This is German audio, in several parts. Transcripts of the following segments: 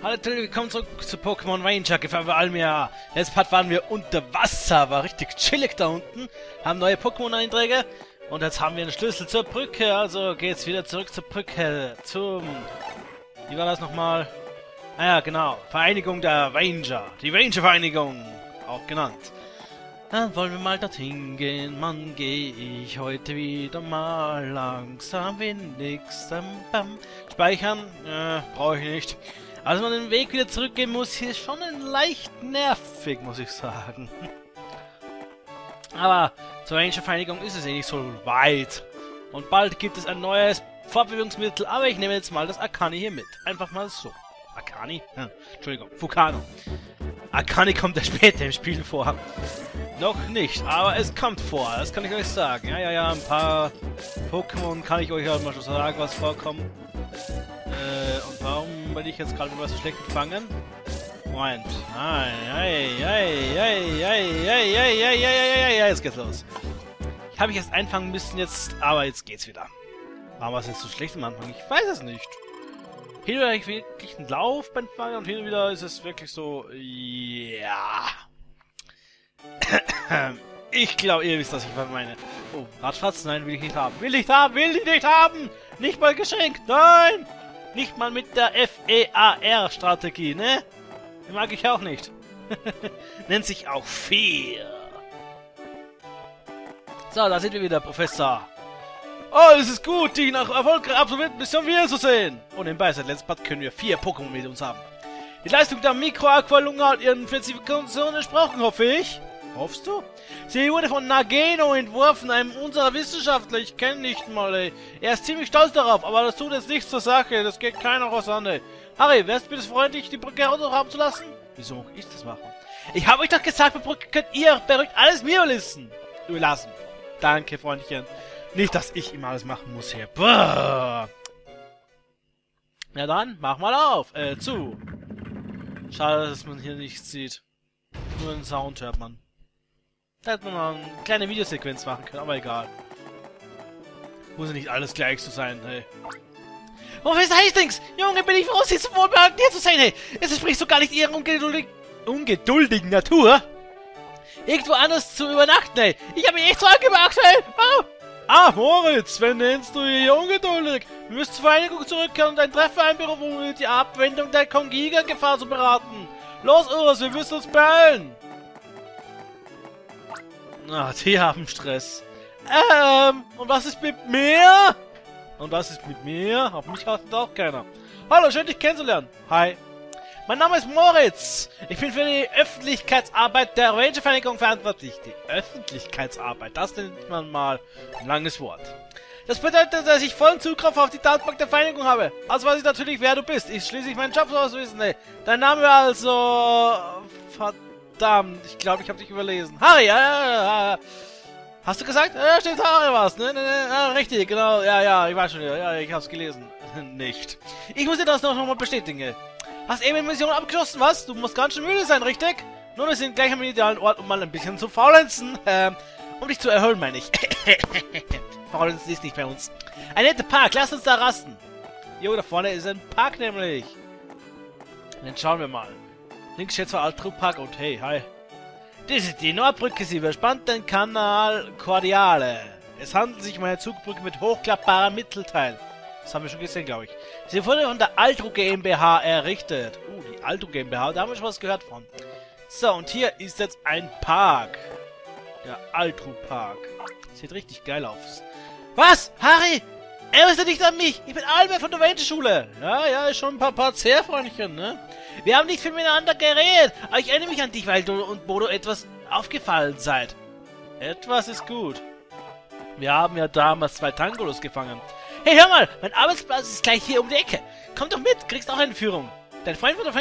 Hallo, willkommen zurück zu Pokémon Ranger, Gefahr für Almia. Letztes Part waren wir unter Wasser, war richtig chillig da unten, haben neue Pokémon-Einträge und jetzt haben wir einen Schlüssel zur Brücke, also geht's wieder zurück zur Brücke, wie war das nochmal? Ah ja, genau, Vereinigung der Ranger, die Ranger-Vereinigung, auch genannt. Dann wollen wir mal dorthin gehen, Mann, gehe ich heute wieder mal langsam, wenigstens, bam. Speichern, brauche ich nicht. Also man den Weg wieder zurückgehen muss, hier ist schon ein leicht nervig, muss ich sagen. Aber zur Ranger-Vereinigung ist es eh nicht so weit. Und bald gibt es ein neues Fortbewegungsmittel, aber ich nehme jetzt mal das Akani hier mit. Einfach mal so. Akani? Ja, Entschuldigung, Fukano. Akani kommt ja später im Spiel vor. Noch nicht, aber es kommt vor, das kann ich euch sagen. Ja, ein paar Pokémon kann ich euch halt mal schon sagen, was vorkommt. Und warum werde ich jetzt gerade was so schlecht gefangen? Moment. Jetzt geht's los. Ich habe mich erst einfangen müssen jetzt, aber jetzt geht's wieder. Warum war es jetzt so schlecht am Anfang? Ich weiß es nicht. Hin und wieder habe ich wirklich einen Lauf beim Fangen und hin und wieder ist es wirklich so, ja. Ich glaube, ihr wisst, was ich meine. Oh, Radfatz? Nein, will ich nicht haben. Will ich nicht haben! Nicht mal geschenkt! Nein! Nicht mal mit der FEAR-Strategie, ne? Die mag ich auch nicht. Nennt sich auch Fear. So, da sind wir wieder, Professor. Oh, es ist gut, die nach erfolgreich absolvierten Mission wiederzusehen. Und nebenbei, seit letztem Part können wir 4 Pokémon mit uns haben. Die Leistung der Mikro-Aqualunga hat ihren Spezifikationen entsprochen, hoffe ich. Hoffst du? Sie wurde von Nageno entworfen, einem unserer Wissenschaftler. Ich kenne nicht mal, ey. Er ist ziemlich stolz darauf, aber das tut jetzt nichts zur Sache. Das geht keiner was an, ey. Harry, wärst du bitte freundlich, die Brücke herunterhaben zu lassen? Wieso muss ich das machen? Ich habe euch doch gesagt, bei Brücke könnt ihr beruhigt alles mir überlassen. Danke, Freundchen. Nicht, dass ich immer alles machen muss hier. Boah. Ja dann, mach mal auf. Zu. Schade, dass man hier nichts sieht. Nur den Sound hört man. Da hätte man mal eine kleine Videosequenz machen können, aber egal. Muss ja nicht alles gleich so sein, hey. Professor Hastings! Junge, bin ich froh, Sie so wohlbehalten hier zu sein, hey! Es entspricht so gar nicht Ihrer ungeduldigen Natur, irgendwo anders zu übernachten, hey! Ich habe mich echt so angemacht, hey! Oh. Ah, Moritz, wen nennst du hier ungeduldig? Wir müssen zur Vereinigung zurückkehren und ein Treffen einberufen, um die Abwendung der Kongiga-Gefahr zu beraten. Los, Urs, wir müssen uns beeilen! Ah, die haben Stress. Und was ist mit mir? Und was ist mit mir? Auf mich achtet auch keiner. Hallo, schön dich kennenzulernen. Hi. Mein Name ist Moritz. Ich bin für die Öffentlichkeitsarbeit der Ranger-Vereinigung verantwortlich. Die Öffentlichkeitsarbeit, das nennt man mal ein langes Wort. Das bedeutet, dass ich vollen Zugriff auf die Datenbank der Vereinigung habe. Also weiß ich natürlich, wer du bist. Ich schließlich meinen Job so auswissen. Hey. Dein Name war also... Verdammt, ich glaube, ich habe dich überlesen. Harry, hast du gesagt? Ja, steht Harry was, ne? Richtig, genau. Ja, ich weiß schon, ja, ich hab's gelesen. Nicht. Ich muss dir das noch mal bestätigen. Hast eben eine Mission abgeschlossen, was? Du musst ganz schön müde sein, richtig? Nun, wir sind gleich am idealen Ort, um mal ein bisschen zu faulenzen. Um dich zu erholen, meine ich. Faulenzen ist nicht bei uns. Ein netter Park, lass uns da rasten. Jo, da vorne ist ein Park nämlich. Dann schauen wir mal. Links steht zwar Altru Park und hey, hi. Das ist die Nordbrücke, sie überspannt den Kanal Cordiale. Es handelt sich um eine Zugbrücke mit hochklappbarem Mittelteil. Das haben wir schon gesehen, glaube ich. Sie wurde von der Altru GmbH errichtet. Die Altru GmbH, da haben wir schon was gehört von. So, und hier ist jetzt ein Park. Der Altru Park. Sieht richtig geil aus. Was? Harry? Erinnerst du dich an mich? Ich bin Albert von der Ranger-Schule. Ja, ist schon ein paar Zerfreundchen, ne? Wir haben nicht viel miteinander geredet, aber ich erinnere mich an dich, weil du und Bodo etwas aufgefallen seid. Etwas ist gut. Wir haben ja damals 2 Tangolos gefangen. Hey, hör mal, mein Arbeitsplatz ist gleich hier um die Ecke. Komm doch mit, kriegst auch eine Führung. Dein Freund von der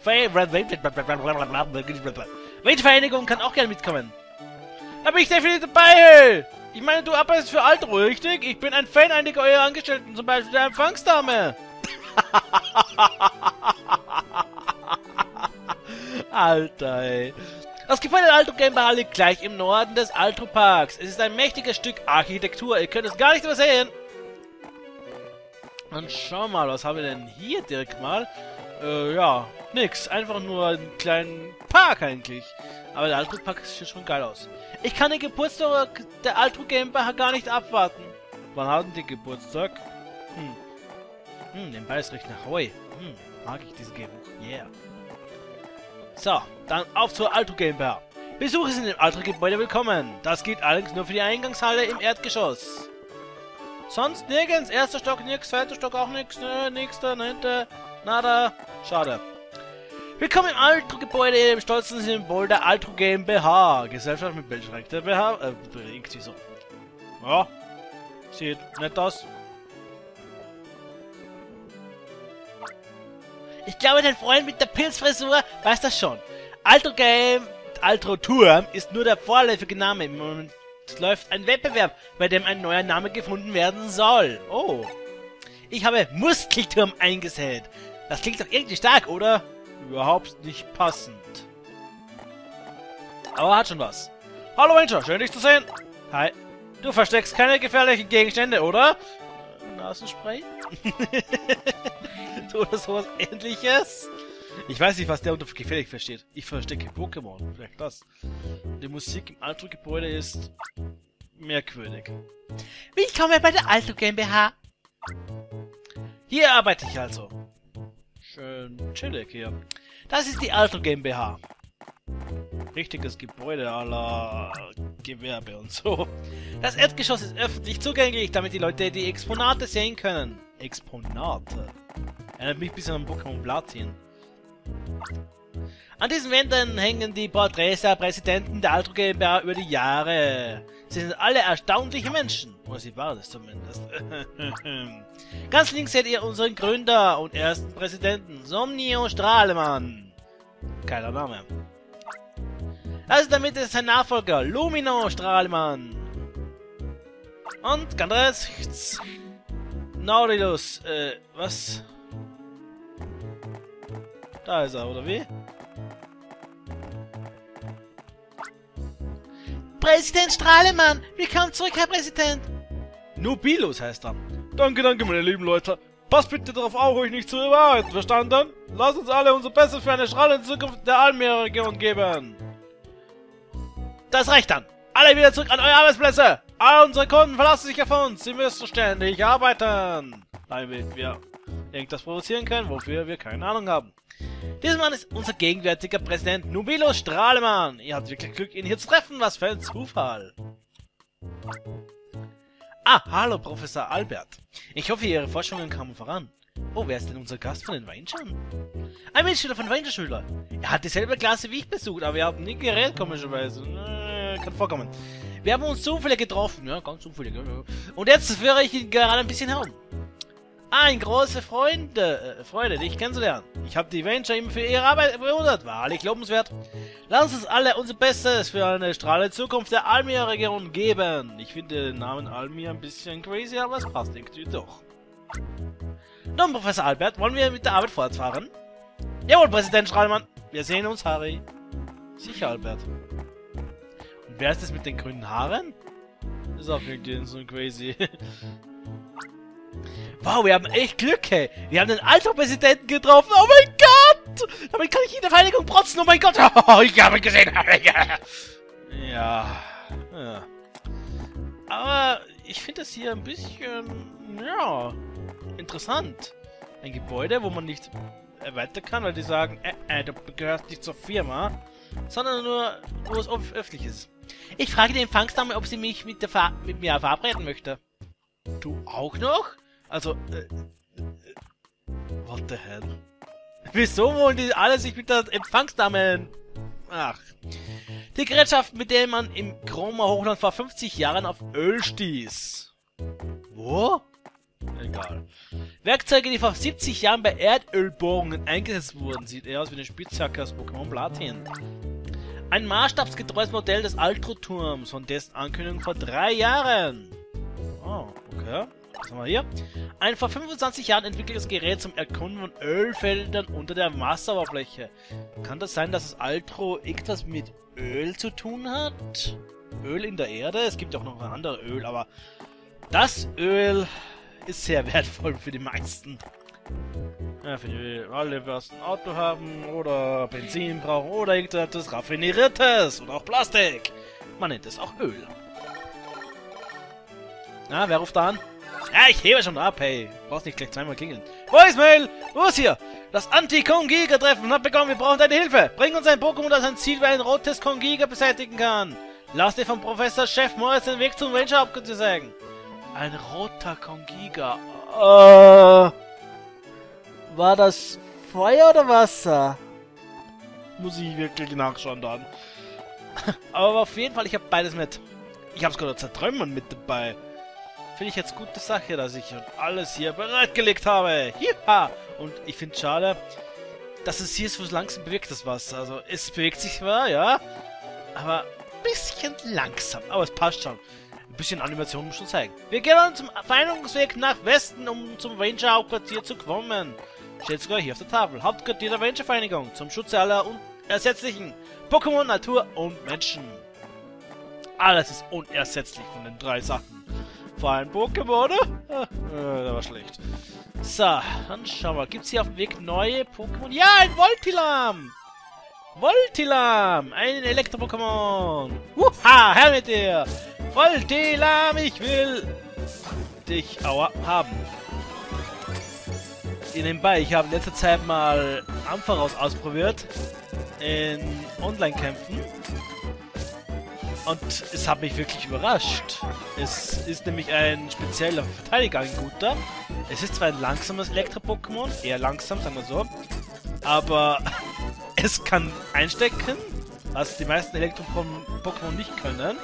Ranger-Vereinigung kann auch gerne mitkommen. Da bin ich definitiv dabei, hey. Ich meine, du arbeitest für Altru, richtig? Ich bin ein Fan einiger eurer Angestellten, zum Beispiel der Empfangsdame. Alter, ey. Das Gebäude der Altru GmbH liegt gleich im Norden des Altru Parks. Es ist ein mächtiges Stück Architektur. Ihr könnt es gar nicht übersehen. Und schau mal, was haben wir denn hier direkt mal? Ja, nix. Einfach nur einen kleinen Park eigentlich. Aber der Altro-Park sieht schon geil aus. Ich kann den Geburtstag der Altro GmbH gar nicht abwarten. Wann hatten die Geburtstag? Den Beißricht nach Hawaii. Mag ich dieses Gehbuch. Yeah. So, dann auf zur Altro GmbH. Besucher sind im Altro-Gebäude willkommen. Das gilt allerdings nur für die Eingangshalle im Erdgeschoss. Sonst nirgends. Erster Stock nix, zweiter Stock auch nix, nächster, neunter, nada. Schade. Willkommen im Altro-Gebäude, dem stolzen Symbol der Altro GmbH. Gesellschaft mit Bildschrank der BH. Irgendwie so. Ja. Sieht nett aus. Ich glaube, dein Freund mit der Pilzfrisur weiß das schon. Altro Turm ist nur der vorläufige Name. Im Moment läuft ein Wettbewerb, bei dem ein neuer Name gefunden werden soll. Oh. Ich habe Muskelturm eingesät. Das klingt doch irgendwie stark, oder? Überhaupt nicht passend. Aber hat schon was. Hallo Ranger, schön dich zu sehen. Hi. Du versteckst keine gefährlichen Gegenstände, oder? Nasenspray? Oder sowas ähnliches? Ich weiß nicht, was der unter gefährlich versteht. Ich verstecke Pokémon. Vielleicht das. Die Musik im Altro-Gebäude ist merkwürdig. Willkommen bei der Altro GmbH. Hier arbeite ich also. Schön chillig hier. Das ist die Altro GmbH. Richtiges Gebäude à la Gewerbe und so. Das Erdgeschoss ist öffentlich zugänglich, damit die Leute die Exponate sehen können. Exponate? Erinnert mich ein bisschen an Pokémon Platin. An diesen Wänden hängen die Porträts der Präsidenten der Altro GmbH über die Jahre. Sie sind alle erstaunliche Menschen. Oder sie waren es zumindest. Ganz links seht ihr unseren Gründer und ersten Präsidenten, Somnio Strahlemann. Keiner Name. Also damit ist sein Nachfolger, Lumino Strahlemann. Und ganz rechts, Nautilus, was? Da ist er, oder wie? Präsident Strahlemann! Willkommen zurück, Herr Präsident! Nubilus heißt er. Danke, meine lieben Leute. Passt bitte darauf auf, euch nicht zu überarbeiten, verstanden? Lasst uns alle unser Bestes für eine strahlende Zukunft der Almir-Region geben. Das reicht dann. Alle wieder zurück an eure Arbeitsplätze. All unsere Kunden verlassen sich auf uns. Sie müssen ständig arbeiten. Damit wir irgendwas produzieren können, wofür wir keine Ahnung haben. Dieser Mann ist unser gegenwärtiger Präsident Nubilus Strahlemann. Ihr habt wirklich Glück, ihn hier zu treffen. Was für ein Zufall. Ah, hallo Professor Albert. Ich hoffe, Ihre Forschungen kamen voran. Oh, wer ist denn unser Gast von den Rangern? Ein Mitschüler von Rangerschüler. Er hat dieselbe Klasse wie ich besucht, aber wir haben nie geredet, komischerweise. Kann vorkommen. Wir haben uns zufällig getroffen. Ja, ganz zufällig. Und jetzt führe ich ihn gerade ein bisschen herum. Ein große Freude, dich kennenzulernen. Ich habe die Ranger immer für ihre Arbeit bewundert. Wahrlich lobenswert. Lass uns alle unser Bestes für eine strahlende Zukunft der Almir-Region geben. Ich finde den Namen Almir ein bisschen crazy, aber es passt irgendwie doch. Nun, Professor Albert, wollen wir mit der Arbeit fortfahren? Jawohl, Präsident Strahlemann. Wir sehen uns, Harry. Sicher, Albert. Und wer ist das mit den grünen Haaren? Das ist auch irgendwie so crazy. Wow, wir haben echt Glück, hey. Wir haben den Altro-Präsidenten getroffen. Oh mein Gott! Damit kann ich in der Vereinigung protzen. Oh mein Gott! Oh, ich habe ihn gesehen. Ja. Aber ich finde das hier ein bisschen, ja, interessant. Ein Gebäude, wo man nicht erweitern kann, weil die sagen, du gehörst nicht zur Firma, sondern nur, wo es öffentlich ist. Ich frage die Empfangsdame, ob sie mich mit mir verabreden möchte. Du auch noch? Also, what the hell? Wieso wollen die alle sich mit der Empfangsdame... Ach. Die Gerätschaft, mit der man im Chroma Hochland vor 50 Jahren auf Öl stieß. Wo? Egal. Werkzeuge, die vor 70 Jahren bei Erdölbohrungen eingesetzt wurden. Sieht eher aus wie eine Spitzhacke aus Pokémon Platin. Ein maßstabsgetreues Modell des Altro-Turms, von dessen Ankündigung vor 3 Jahren. Oh, okay. Was haben wir hier? Ein vor 25 Jahren entwickeltes Gerät zum Erkunden von Ölfeldern unter der Wasseroberfläche. Kann das sein, dass das Altro irgendwas mit Öl zu tun hat? Öl in der Erde? Es gibt auch noch ein anderes Öl, aber das Öl ist sehr wertvoll für die meisten. Ja, für die alle, was ein Auto haben oder Benzin brauchen oder irgendetwas Raffiniertes oder auch Plastik. Man nennt es auch Öl. Na, wer ruft da an? Ja, ich hebe schon ab, hey. Brauchst nicht gleich zweimal klingeln. Voicemail! Wo ist hier? Das Anti-Kongiga-Treffen hat begonnen. Wir brauchen deine Hilfe. Bring uns ein Pokémon, das ein Ziel wie ein rotes Kongiga beseitigen kann. Lass dir vom Professor Chef Morris den Weg zum Ranger-Hauptquartier sagen. Ein roter Kongiga. War das Feuer oder Wasser? Muss ich wirklich nachschauen dann. Aber auf jeden Fall, ich habe beides mit. Ich habe sogar Zertrümmern mit dabei. Finde ich jetzt gute Sache, dass ich alles hier bereitgelegt habe. Ja! Und ich finde es schade, dass es hier so langsam bewegt, das Wasser. Also, es bewegt sich zwar, ja, aber ein bisschen langsam. Aber es passt schon. Ein bisschen Animation muss schon zeigen. Wir gehen dann zum Vereinigungsweg nach Westen, um zum Ranger-Hauptquartier zu kommen. Steht sogar hier auf der Tafel. Hauptquartier der Ranger-Vereinigung zum Schutze aller unersetzlichen Pokémon, Natur und Menschen. Alles ist unersetzlich von den drei Sachen. Vor allem Pokémon, oder? Das war schlecht. So, dann schauen wir. Gibt es hier auf dem Weg neue Pokémon? Ja, ein Voltilam! Voltilam! Ein Elektro-Pokémon! Wuha! Her mit dir! Voltilam, ich will dich haben. Nebenbei, ich habe in letzter Zeit mal Ampharos ausprobiert. In Online-Kämpfen. Und es hat mich wirklich überrascht. Es ist nämlich ein spezieller Verteidiger, ein guter. Es ist zwar ein langsames Elektro-Pokémon, eher langsam, sagen wir so. Aber es kann einstecken, was die meisten Elektro-Pokémon nicht können.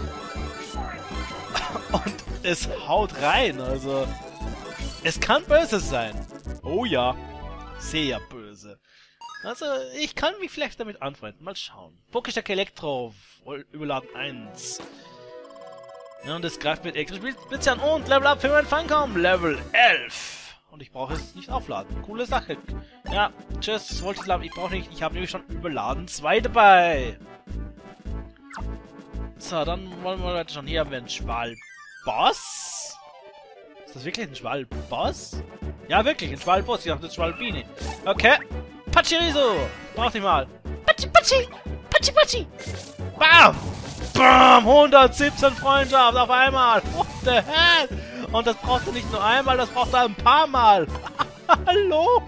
Und es haut rein, also... Es kann böse sein. Oh ja, sehr böse. Also, ich kann mich vielleicht damit anfreunden. Mal schauen. Pokestärke Elektro, überladen 1. Ja, und es greift mit elektrisch Blitzern und Level Up für meinen Fangcom. Level 11. Und ich brauche es nicht aufladen. Coole Sache. Ja, tschüss, Voltilam, ich brauche nicht. Ich habe nämlich schon überladen 2 dabei. So, dann wollen wir weiter schon. Hier haben wir einen Schwalboss. Ist das wirklich ein Schwalboss? Ja, wirklich, ein Schwalboss. Ich dachte, das ist Schwalbini. Okay. Pachirisu! Brauch dich mal. Pachi, Pachi! Pachi, Pachi! Bam! Bam! 117 Freundschaft auf einmal! What the hell? Und das braucht er nicht nur einmal, das braucht er ein paar Mal! Hallo?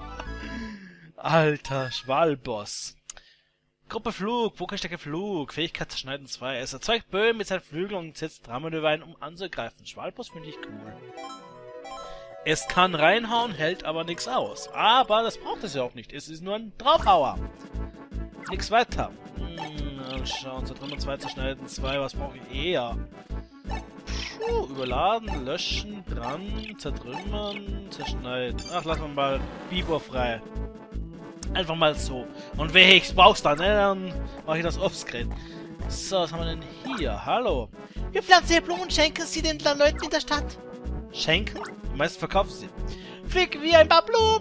Alter, Schwalboss. Gruppe Flug, Pokestärke Flug, Fähigkeit zerschneiden 2. Es erzeugt Böen mit seinen Flügeln und setzt Drahmanöver ein, um anzugreifen. Schwalboss finde ich cool. Es kann reinhauen, hält aber nichts aus. Aber das braucht es ja auch nicht. Es ist nur ein Draufhauer. Nix weiter. Schauen, zertrümmern 2, zerschneiden 2. Was brauche ich eher? Puh, überladen, löschen, dran, zertrümmern, zerschneiden. Ach, lassen wir mal Bibor frei. Einfach mal so. Und wenn ich es brauch's dann, ne, dann mache ich das offscreen. So, was haben wir denn hier? Hallo. Wir pflanzen hier Blumen und schenken sie den Leuten in der Stadt. Schenken? Die meisten verkaufen sie. Flieg wie ein paar Blumen.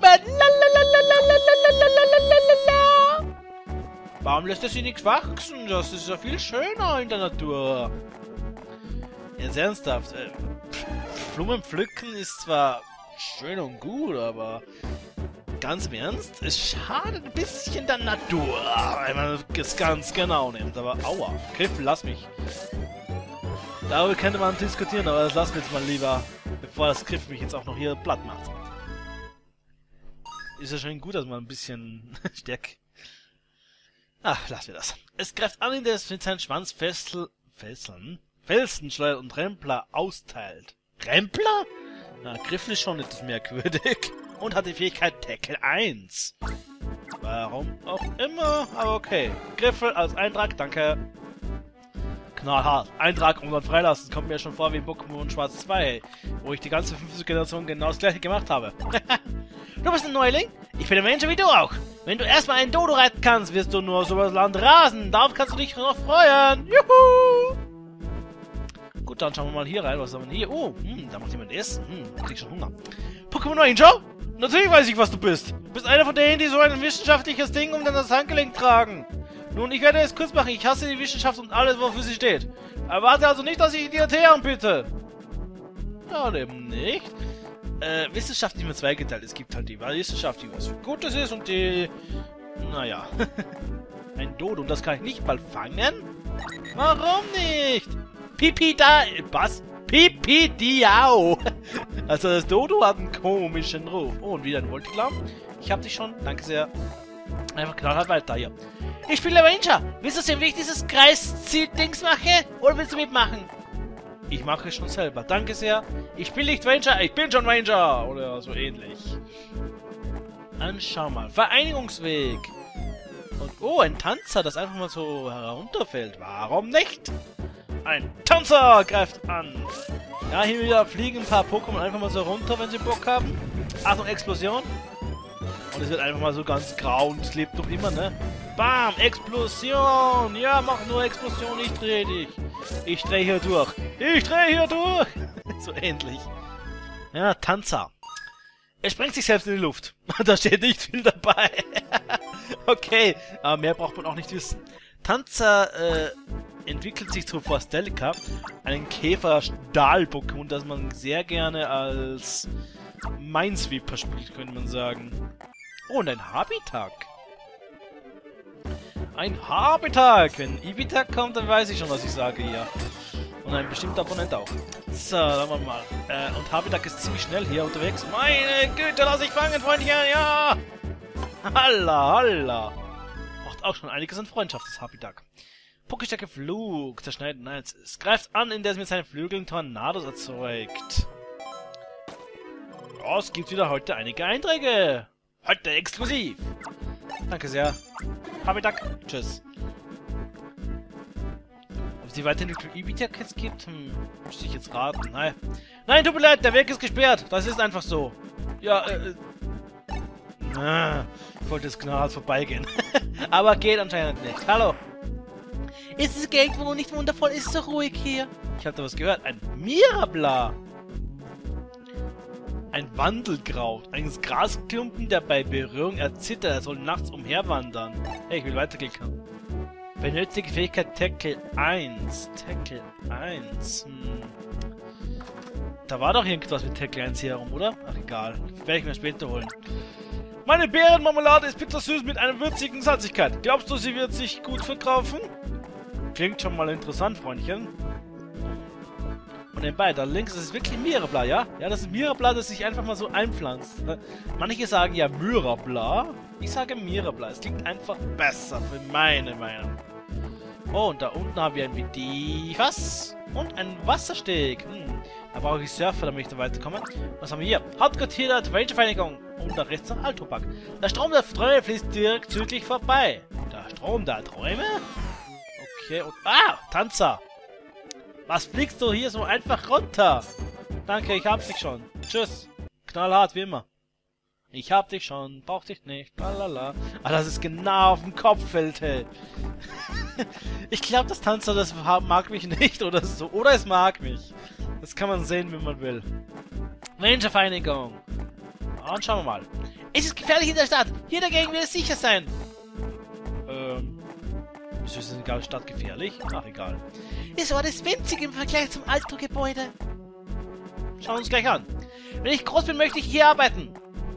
Warum lässt er sie nicht wachsen? Das ist ja viel schöner in der Natur. Jetzt ernsthaft. Blumen pflücken ist zwar schön und gut, aber ganz im Ernst, es schadet ein bisschen der Natur, wenn man es ganz genau nimmt. Aber aua, Griffel, lass mich. Darüber könnte man diskutieren, aber das lassen wir jetzt mal lieber, bevor das Griff mich jetzt auch noch hier platt macht. Ist ja schon gut, dass man ein bisschen stärker... Ach, lassen wir das. Es greift an, indem es mit seinem Schwanz Felsenschleuder und Rempler austeilt. Rempler? Na, Griffel ist schon etwas merkwürdig. Und hat die Fähigkeit Tackle 1. Warum auch immer, aber okay. Griffel als Eintrag, danke. Knallhart. Eintrag und dann freilassen. Kommt mir schon vor wie in Pokémon Schwarz 2, wo ich die ganze 5. Generation genau das gleiche gemacht habe. Du bist ein Neuling? Ich bin ein Mensch wie du auch. Wenn du erstmal einen Dodo reiten kannst, wirst du nur so übers Land rasen. Darauf kannst du dich noch freuen. Juhu! Gut, dann schauen wir mal hier rein. Was haben wir hier? Oh, da macht jemand Essen. Da krieg ich schon Hunger. Pokémon Ranger? Natürlich weiß ich, was du bist. Du bist einer von denen, die so ein wissenschaftliches Ding um das Handgelenk tragen. Nun, ich werde es kurz machen. Ich hasse die Wissenschaft und alles, wofür sie steht. Erwarte also nicht, dass ich dir Tee anbiete. Ja, eben nicht. wissenschaftlich immer zweigeteilt. Es gibt halt die Wissenschaft, die was Gutes ist und die... Naja. Ein Dodo, und das kann ich nicht mal fangen? Warum nicht? Pipi da... Was? Pipi Diao. Also das Dodo hat einen komischen Ruf. Oh, und wieder ein Voltiglam. Ich hab dich schon. Danke sehr. Einfach knallhart weiter hier. Ich spiele Ranger. Willst du sehen, wie ich dieses Kreisziel-Dings mache? Oder willst du mitmachen? Ich mache es schon selber. Danke sehr. Ich spiele nicht Ranger. Ich bin schon Ranger. Oder so ähnlich. Dann schau mal. Vereinigungsweg. Und, oh, ein Tanzer, das einfach mal so herunterfällt. Warum nicht? Ein Tanzer greift an. Ja, hier wieder fliegen ein paar Pokémon einfach mal so runter, wenn sie Bock haben. Achtung, Explosion. Und es wird einfach mal so ganz grau und es lebt doch immer, ne? Bam, Explosion. Ja, mach nur Explosion, ich drehe dich. Ich drehe hier durch. Ich drehe hier durch. So ähnlich. Ja, Tanzer. Er sprengt sich selbst in die Luft. Da steht nicht viel dabei. Okay, aber mehr braucht man auch nicht wissen. Tanzer entwickelt sich zu Forstelika, einen Käfer-Stahl-Pokémon, das man sehr gerne als Minesweeper spielt, könnte man sagen. Oh, und ein Habitak. Ein Habitak! Wenn Ibitak kommt, dann weiß ich schon, was ich sage hier. Und ein bestimmter Opponent auch. So, dann machen wir mal. Und Habitak ist ziemlich schnell hier unterwegs. Meine Güte, lass ich fangen, Freundchen, ja! Halla, halla! Macht auch schon einiges an Freundschaft, das Habitak. Pokestärke Flug, zerschneiden 1. Es greift an, indem es mit seinen Flügeln Tornados erzeugt. Ja, es gibt wieder heute einige Einträge. Heute exklusiv. Danke sehr. Habitak, tschüss. Ob es die Weiterentwicklung Ibitak jetzt gibt? Müsste ich jetzt raten. Nein. Nein, tut mir leid, der Weg ist gesperrt. Das ist einfach so. Ja, ich wollte jetzt knallhart vorbeigehen. Aber geht anscheinend nicht. Hallo. Ist es Gegend wohl nicht wundervoll? Ist es so ruhig hier? Ich habe da was gehört. Ein Mirabla. Ein Wandelkraut. Ein Grasklumpen, der bei Berührung erzittert. Er soll nachts umherwandern. Hey, ich will weiterklicken. Benötige Fähigkeit Tackle 1. Tackle 1. Da war doch irgendwas mit Tackle 1 hier herum, oder? Ach, egal. Werde ich mir später holen. Meine Beerenmarmelade ist bittersüß mit einer würzigen Salzigkeit. Glaubst du, sie wird sich gut verkaufen? Klingt schon mal interessant, Freundchen. Und nebenbei, da links ist es wirklich Mirabla, ja? Ja, das ist Mirabla, das sich einfach mal so einpflanzt. Manche sagen ja Mirabla. Ich sage Mirabla. Es klingt einfach besser, für meine Meinung. Oh, und da unten haben wir ein Medivas und einen Wassersteg. Da brauche ich Surfer, damit ich da weiterkomme. Was haben wir hier? Hauptquartier der Ranger-Vereinigung. Und da rechts noch Altopak. Der Strom der Träume fließt direkt südlich vorbei. Der Strom der Träume? Okay, und... Ah! Tanzer! Was fliegst du hier so einfach runter? Danke, ich hab dich schon. Tschüss. Knallhart wie immer. Ich hab dich schon, brauch dich nicht. Lalala. Ah, das ist genau auf dem Kopf fällt, hey. Ich glaube, das Tanzer, das mag mich nicht oder so. Oder es mag mich. Das kann man sehen, wie man will. Ranger-Vereinigung. Und schauen wir mal. Es ist gefährlich in der Stadt. Hier dagegen wird es sicher sein. Wieso ist in der Stadt gefährlich? Ach, egal. Das Ort ist winzig im Vergleich zum Alto-Gebäude. Schauen wir uns gleich an. Wenn ich groß bin, möchte ich hier arbeiten.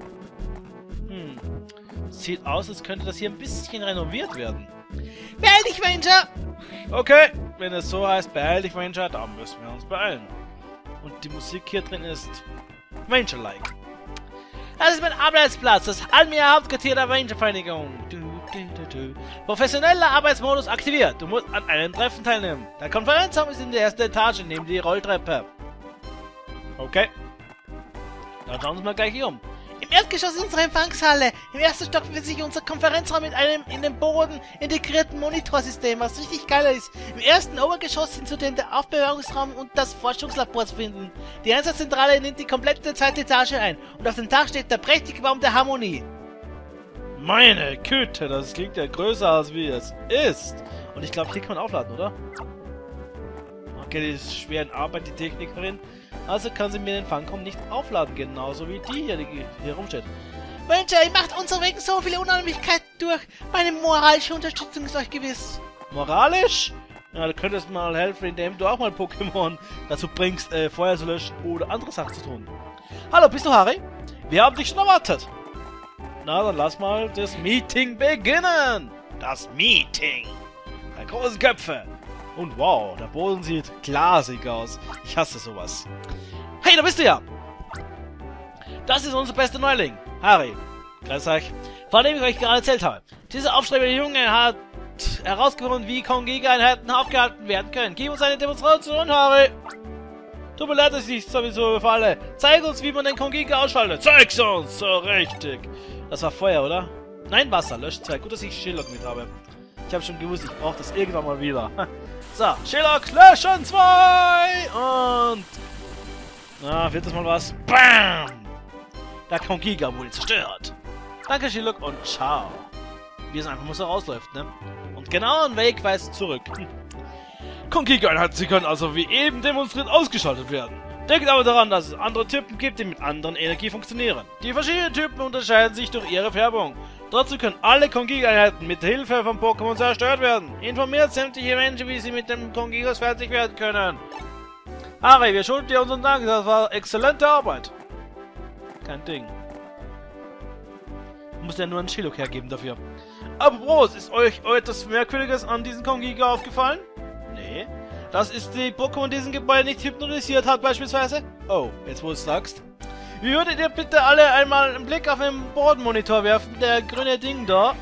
Sieht aus, als könnte das hier ein bisschen renoviert werden. Beeil dich, Ranger! Okay, wenn es so heißt, beeil dich, Ranger, dann müssen wir uns beeilen. Und die Musik hier drin ist Ranger-like. Das ist mein Arbeitsplatz, das Almia Hauptquartier der Ranger-Vereinigung. Professioneller Arbeitsmodus aktiviert. Du musst an einem Treffen teilnehmen. Der Konferenzraum ist in der ersten Etage, neben die Rolltreppe. Okay. Dann schauen wir uns mal gleich hier um. Im Erdgeschoss ist unsere Empfangshalle. Im ersten Stock befindet sich unser Konferenzraum mit einem in den Boden integrierten Monitorsystem, was richtig geil ist. Im ersten Obergeschoss sind zudem der Aufbewahrungsraum und das Forschungslabor zu finden. Die Einsatzzentrale nimmt die komplette zweite Etage ein und auf dem Dach steht der prächtige Baum der Harmonie. Meine Güte, das klingt ja größer als wie es ist. Und ich glaube, hier kann man aufladen, oder? Okay, die ist schwer in Arbeit, die Technikerin. Also kann sie mir den Fangcom nicht aufladen, genauso wie die hier rumsteht. Ranger, ihr macht unsere wegen so viele Unannehmlichkeiten durch. Meine moralische Unterstützung ist euch gewiss. Moralisch? Ja, du könntest mal helfen, indem du auch mal Pokémon dazu bringst, Feuer zu löschen oder andere Sachen zu tun. Hallo, bist du Harry? Wir haben dich schon erwartet. Na, dann lass mal das Meeting beginnen. Das Meeting. Bei großen Köpfe. Und wow, der Boden sieht glasig aus. Ich hasse sowas. Hey, da bist du ja. Das ist unser bester Neuling, Harry. Grüß euch. Von dem ich euch gerade erzählt habe. Dieser aufstrebende Junge hat herausgefunden, wie Kongiga-Einheiten aufgehalten werden können. Gib uns eine Demonstration, Harry! Tut mir leid, dass ich sowieso überfalle. Zeig uns, wie man den Kongiga ausschaltet. Zeig's uns! So richtig. Das war Feuer, oder? Nein, Wasser. Löschzeit. Gut, dass ich Shillock mit habe. Ich habe schon gewusst, ich brauche das irgendwann mal wieder. So, Shillock, löschen 2! Und... Na, wird das mal was? Bam! Der Kongiga wurde zerstört. Danke, Shillock, und ciao. Wie es einfach mal so rausläuft, ne? Und genau einen Weg weist zurück. Kongiga-Einheiten, sie können also wie eben demonstriert ausgeschaltet werden. Denkt aber daran, dass es andere Typen gibt, die mit anderen Energie funktionieren. Die verschiedenen Typen unterscheiden sich durch ihre Färbung. Dazu können alle Kongiga-Einheiten mit Hilfe von Pokémon zerstört werden. Informiert sämtliche Menschen, wie sie mit dem Kongigas fertig werden können. Harry, wir schulden dir unseren Dank, das war exzellente Arbeit. Kein Ding. Muss ja nur einen Shillock hergeben dafür. Aber Bros, ist euch etwas Merkwürdiges an diesem Kongiga aufgefallen? Nee. Das ist die Pokémon diesen Gebäude nicht hypnotisiert hat beispielsweise? Oh, jetzt wo du es sagst. Wie würdet ihr bitte alle einmal einen Blick auf den Bodenmonitor werfen? Der grüne Ding da.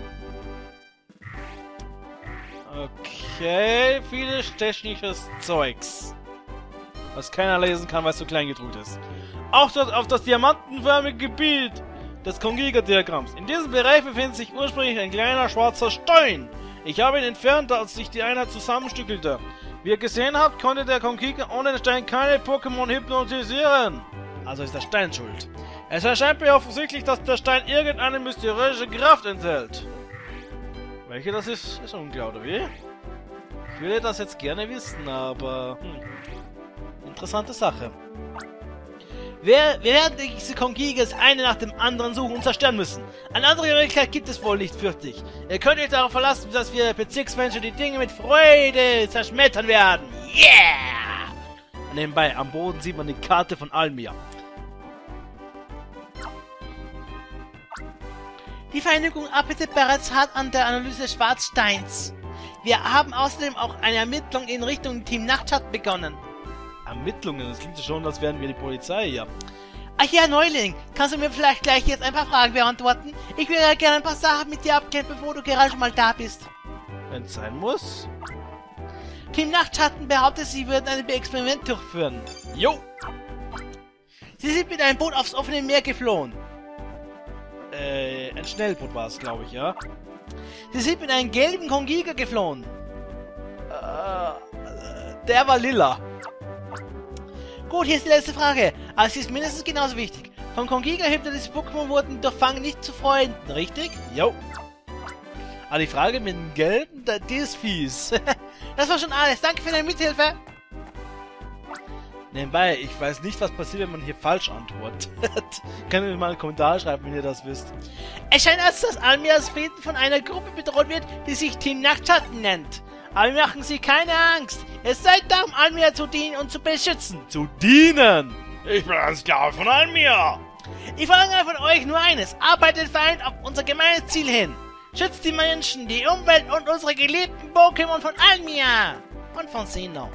Okay, vieles technisches Zeugs. Was keiner lesen kann, weil es so klein gedruckt ist. Auch auf das diamantenförmige Gebiet des Kongiga-Diagramms. In diesem Bereich befindet sich ursprünglich ein kleiner schwarzer Stein. Ich habe ihn entfernt, als sich die Einheit zusammenstückelte. Wie ihr gesehen habt, konnte der Kongiga ohne den Stein keine Pokémon hypnotisieren. Also ist der Stein schuld. Es erscheint mir offensichtlich, dass der Stein irgendeine mysteriöse Kraft enthält. Welche das ist unklar, oder wie? Ich würde das jetzt gerne wissen, aber... Interessante Sache. Wir werden diese Kongigas eine nach dem anderen suchen und zerstören müssen. Eine andere Möglichkeit gibt es wohl nicht, fürchte ich. Ihr könnt euch darauf verlassen, dass wir Bezirksmenschen die Dinge mit Freude zerschmettern werden. Yeah! Und nebenbei, am Boden sieht man die Karte von Almia. Die Vereinigung arbeitet bereits hart an der Analyse des Schwarzsteins. Wir haben außerdem auch eine Ermittlung in Richtung Team Nachtschatten begonnen. Ermittlungen? Das klingt ja schon, als wären wir die Polizei hier. Ach ja, Neuling, kannst du mir vielleicht gleich jetzt ein paar Fragen beantworten? Ich würde ja gerne ein paar Sachen mit dir abklären, bevor du gerade schon mal da bist. Wenn es sein muss. Team Nachtschatten behauptet, sie würden ein Experiment durchführen. Jo! Sie sind mit einem Boot aufs offene Meer geflohen. Ein Schnellboot war es, glaube ich, ja? Sie sind mit einem gelben Kongiga geflohen. Der war lila. Gut, hier ist die letzte Frage, aber sie ist mindestens genauso wichtig. Von Kongiga hypnotisierte Pokémon wurden durch Fang nicht zu Freunden, richtig? Jo. Aber die Frage mit dem Gelben, die ist fies. Das war schon alles. Danke für deine Mithilfe. Nebenbei, ich weiß nicht, was passiert, wenn man hier falsch antwortet. Könnt ihr mal einen Kommentar schreiben, wenn ihr das wisst. Es scheint also, dass Almias Frieden von einer Gruppe bedroht wird, die sich Team Nachtschatten nennt. Aber machen Sie keine Angst. Es seid da, um Almia zu dienen und zu beschützen. Zu dienen? Ich bin ein Sklave von Almia. Ich verlange von euch nur eines. Arbeitet vereint auf unser gemeinsames Ziel hin. Schützt die Menschen, die Umwelt und unsere geliebten Pokémon von Almia. Und von Sinnoh.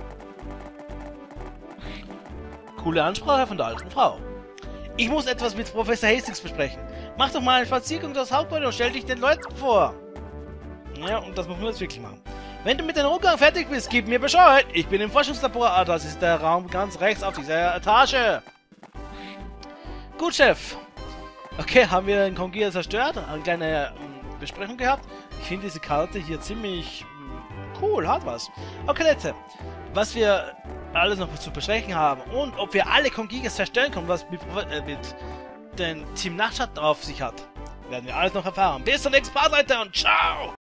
Coole Ansprache von der alten Frau. Ich muss etwas mit Professor Hastings besprechen. Mach doch mal einen Spaziergang durchs Hauptgebäude und stell dich den Leuten vor. Ja, und das müssen wir jetzt wirklich machen. Wenn du mit dem Rundgang fertig bist, gib mir Bescheid. Ich bin im Forschungslabor. Ah, das ist der Raum ganz rechts auf dieser Etage. Gut, Chef. Okay, haben wir den Kongiga zerstört. Eine kleine Besprechung gehabt. Ich finde diese Karte hier ziemlich cool. Hat was. Okay, Leute. Was wir alles noch zu besprechen haben und ob wir alle Kongigas zerstören können, was mit dem Team Nachtschatten auf sich hat, werden wir alles noch erfahren. Bis zum nächsten Part, Leute, und ciao!